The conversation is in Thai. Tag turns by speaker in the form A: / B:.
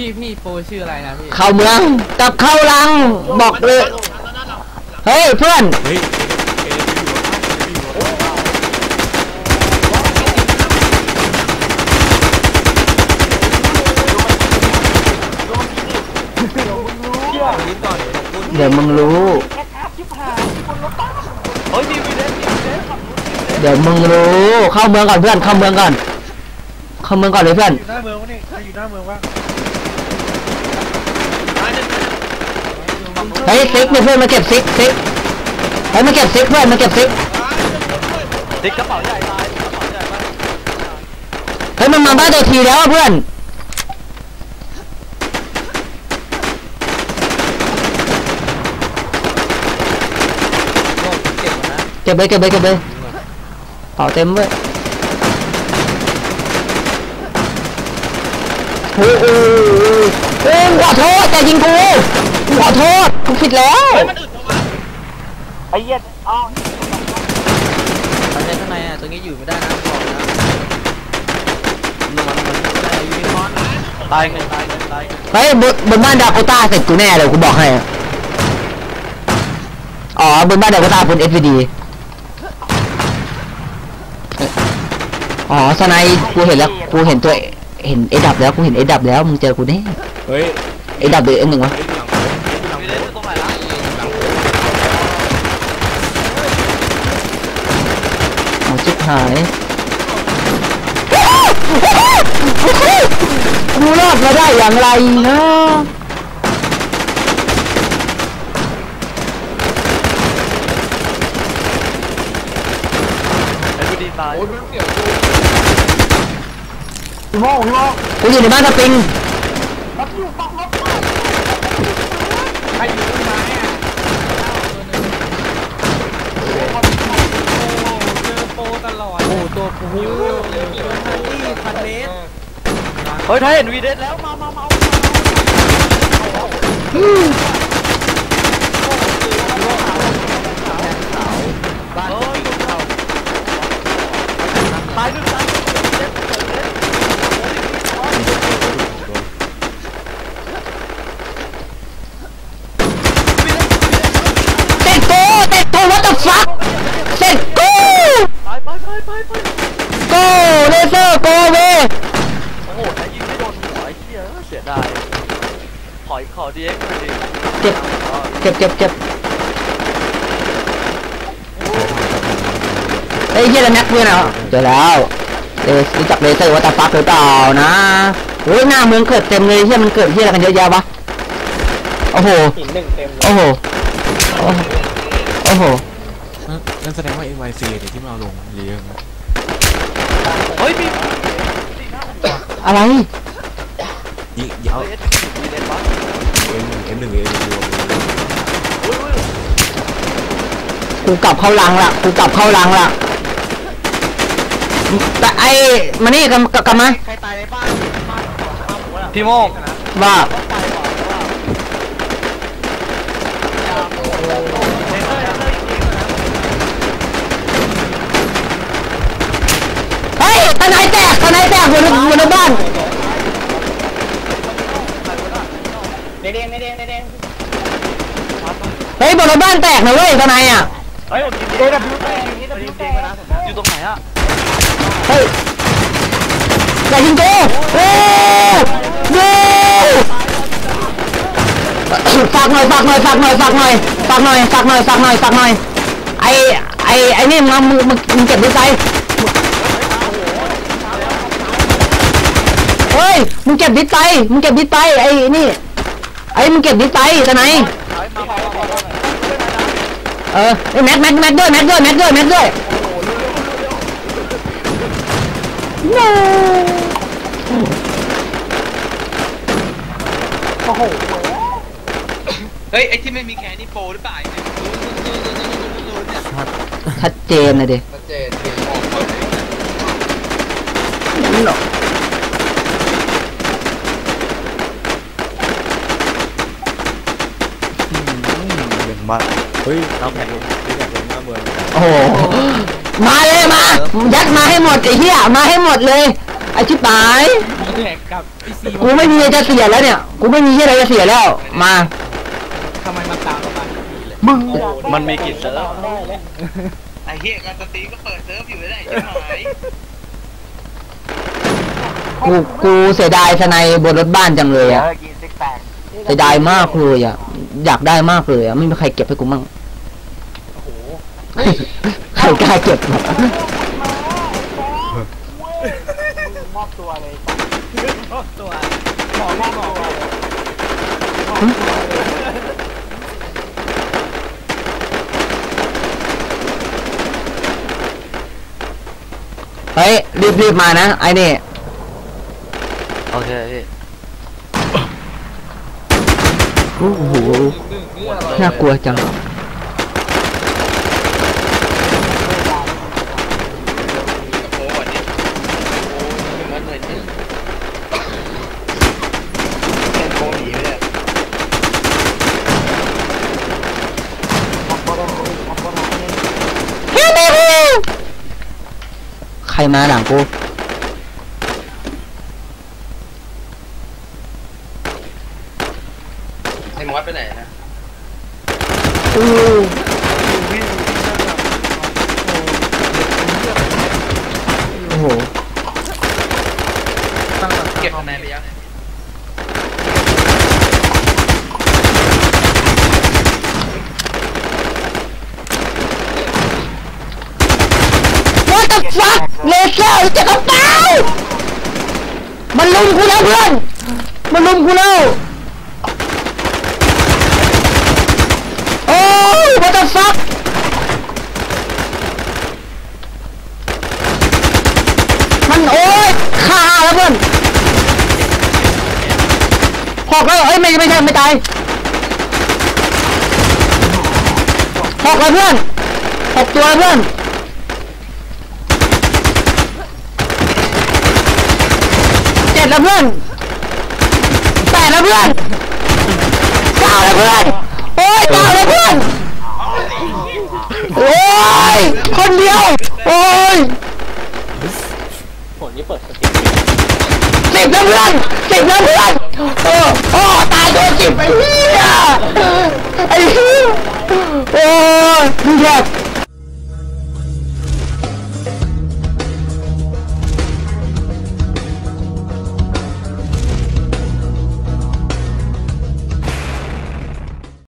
A: พี่โปรชื่ออะไรนะพี่
B: เข้าเมืองกับเข้าลังบอกเลยเฮ้ยเพื่อนเดี๋ยวมึงรู้เดี๋ยวมึงรู้เข้าเมืองก่อนเพื่อนเข้าเมืองก่อนเข้าเมืองก่อนเลยเพื่อน
C: อยู่หน้าเมืองวะนี่ใครอยู่หน้าเมืองวะ
B: เฮ้ยซิกเนี่ยเพื่อนมาเก็บซิกเฮ้ยมาเก็บซิกเพื่อนมาเก็บซิก
A: กระเป๋าใหญ่ตายกระเป๋าใหญ่ไป
B: เฮ้ยมันมาบ้านตัวทีแล้วเพื่อนเก็บเลยเป่าเต็มเว้ยโอ้ขอโทษแต่ยิงกูขอโทษกูผิดแล้ว
C: ไอ้เหี้ยอ้าว
A: มันในข้างในอ่ะตรงนี้อยู่ไม่ได้นะบอกนะมันได้ยูนิคอร์นตาย
B: เฮ้ยบนบ้านดาโกต้าเสร็จกูแน่เลยกูบอกให้อ๋อบนบ้านดาโกต้าเป็น SVD อ๋อสไนกูเห็นแล้วกูเห็นตัวเห็นดับแล้วกูเห็นดับแล้วมึงเจอกูแน่
D: เฮ้ย
B: ดับหรือหนึ่งวะเอาชิบหายกูรอดมาได้อย่างไรนะกูอยู่ในบ้านสปริง
C: ใครอยู่ต้นไม้อ่ะ
A: เจอโปรตลอดโอ้ตัวกูพันเมตรเฮ้ยถ้าเห็นวีเดสแล้วมาบ้านตายด้วย
B: what the fuck เสร็จกู
A: ไป
B: กูเลเซอร์กูเว
A: โอ้โหถ้ายิงไม่โดนหัวไอ้เหี้ยเสียดายขอ DX มาดิ
B: เก็บเฮ้ยเฮียแล้วแม็กเพื่อนเหรอเจอแล้วรู้จักเลเซอร์what the fuck หรือเปล่านะโอ้ยหน้าเมืองเกิดเต็มเลยเฮียมันเกิดเฮียอะไรกันเยอะแยะวะโอ้โหโอ้โห
D: นั่นแสดงว่า NYC เนี่ยที่มาเอาลงเยอะนะ
A: เฮ้ยมี
B: อะไร
D: ยิงเอาM1
B: กูกลับเข้าลังละแต่ไอ้มานี่กลับมา
A: ใครตายในบ้านพี่โมก
B: ว่าทนายแตกบนบ้านเฮ้ยบนบ้านแตกนะเว้ยทนายอ่ะ
C: เฮ้ย
A: อยู่ตรงไหนอ่ะ
B: เฮ้ยอย่ายิงกูฝากหน่อยไอ้นี่มึงเก็บด้วยใจเฮ้ยมึงเก็บดิสไปไอ้นี่มึงเก็บดิสไปทนายแม็กด้วยno
C: โอ้โห
A: เฮ้ยไอ้ที่ไม่มีแขนนี่โปรหรือเปล่า
B: ชัดเจนนะดิ
D: มาเฮ้ยเอาแผ่นลงหน้าเมือง
B: โอ้โหมาเลยยัดมาให้หมดไอ้เหี้ยมาให้หมดเลยไอ้ชิบหาย
C: แท็กกับพีซี
B: กูไม่มีอะไรจะเสียแล้วเนี่ยกูไม่มีอะไรจะเสียแล้วมา
C: ทำไมมันตามเรามาทีเลย
B: มึง
A: มันมีกี่เซิร์ฟ
E: ไอ้เหี้ยการสตรีก็เปิดเซิร์ฟอยู่ได้ใช่ไหม
B: กูเสียดายสไนบนรถบ้านจังเลยอ่ะเสียดายมากเลยอ่ะอยากได้มากเลยอ่ะไม่มีใครเก็บให้กูมั่งใครกล้าเก็บวะ
C: มอบตัวเลย
A: ตัว
C: หมอมอบตัว
B: เฮ้ยรีบมานะไอ้นี่
A: โอเคพี่
B: โอ้โหน่ากลัวจัง
E: โอ้วันนี้โอ้ยมันเหมือนนี่เป็นโคหนีไปเลย
B: ใครมาหลังกู
E: ไอ้มอสไปไหนนะ
B: อู้โอ้โห
E: เก็บคะแนนไปยัง
B: What the fuck เลเซอร์จะกระเป๋ามันลุมกูแล้วเพื่อนมันลุมกูแล้วโอ้ย what the fuck มันโอ้ยฆ่าแล้วเพื่อนหอกแล้วเอ้ยไม่ใช่ไม่ตายหอกแล้วเพื่อนหกตัวเพื่อนเจ็ดแล้วเพื่อนแปดแล้วเพื่อนเก้าแล้วเพื่อนโอ้ยเก้าแล้วเพื่อนโอ้ยคนเดียวโอ้ยสิบแล้วเพื่อนสิบแล้วเพื่อนโอ้ตายโดนสิบไอ้เหี้ยไอ้เหี้ยโอ้ยดูแล